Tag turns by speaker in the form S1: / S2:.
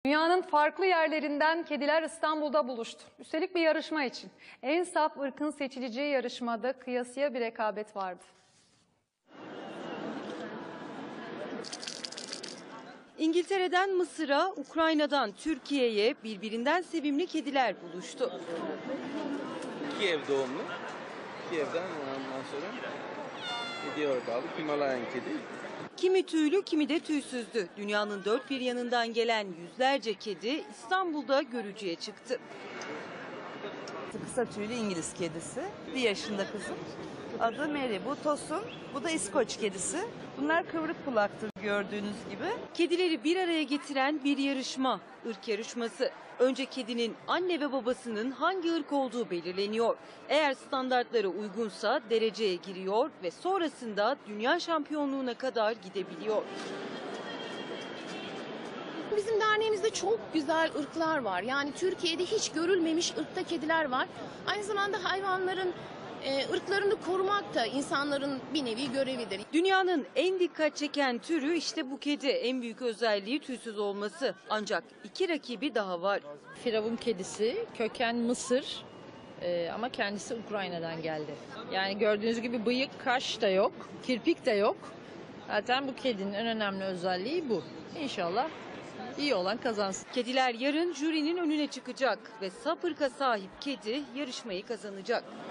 S1: Dünyanın farklı yerlerinden kediler İstanbul'da buluştu. Üstelik bir yarışma için. En saf ırkın seçileceği yarışmada kıyasıya bir rekabet vardı.
S2: İngiltere'den Mısır'a, Ukrayna'dan Türkiye'ye birbirinden sevimli kediler buluştu.
S3: Kiev doğumlu. Kiev'den ondan sonra gidiyor kaldı. Himalayan kedi.
S2: Kimi tüylü, kimi de tüysüzdü. Dünyanın dört bir yanından gelen yüzlerce kedi İstanbul'da görücüye çıktı.
S4: Kısa tüylü İngiliz kedisi. 1 yaşında kızım. Adı Mary. Bu Tosun. Bu da İskoç kedisi. Bunlar kıvrık kulaktır gördüğünüz gibi.
S2: Kedileri bir araya getiren bir yarışma, ırk yarışması. Önce kedinin anne ve babasının hangi ırk olduğu belirleniyor. Eğer standartlara uygunsa dereceye giriyor ve sonrasında dünya şampiyonluğuna kadar gidebiliyor.
S5: Bizim derneğimizde çok güzel ırklar var. Yani Türkiye'de hiç görülmemiş ırkta kediler var. Aynı zamanda hayvanların ırklarını korumak da insanların bir nevi görevidir.
S2: Dünyanın en dikkat çeken türü işte bu kedi. En büyük özelliği tüysüz olması. Ancak iki rakibi daha var.
S6: Firavun kedisi, köken Mısır ama kendisi Ukrayna'dan geldi. Yani gördüğünüz gibi bıyık, kaş da yok, kirpik de yok. Zaten bu kedinin en önemli özelliği bu. İnşallah iyi olan kazansın.
S2: Kediler yarın jürinin önüne çıkacak ve saf ırka sahip kedi yarışmayı kazanacak.